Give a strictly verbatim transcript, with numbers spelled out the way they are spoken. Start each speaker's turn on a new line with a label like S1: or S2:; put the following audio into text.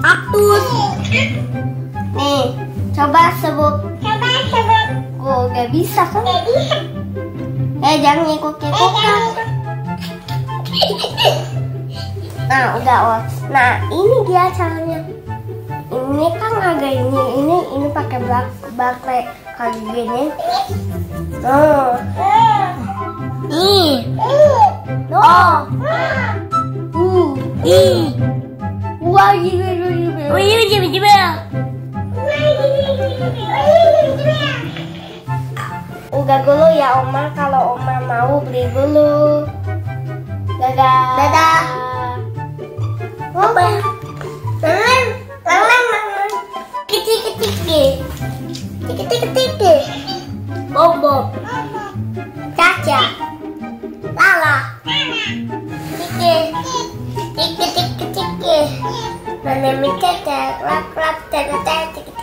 S1: kaktus. Nih, coba sebut.
S2: Coba sebut.
S1: Oh, gak bisa kan?
S2: Gak bisa.
S1: Eh, jangan ngikut-ngikut kan? Nah, udah. Oh. Nah, ini dia caranya. Ini kan agak ini, ini, ini pakai bak, baklek kayak gini. Oh. I. No. U. I. Wah, gini, gini, gini.
S2: Oh, iya, iya, iya.
S1: Udah dulu ya Oma, kalau Oma mau beli dulu. Dadah.
S2: Dadah.
S1: Apa ya?
S2: Lang, lang, lang, lang.
S1: Kecil kecil.
S2: Kecil kecil.
S1: Bom bom. Caca. Lala.
S2: Kecil. Kecil kecil kecil. Mana minta tak, lap lap tak tak tak.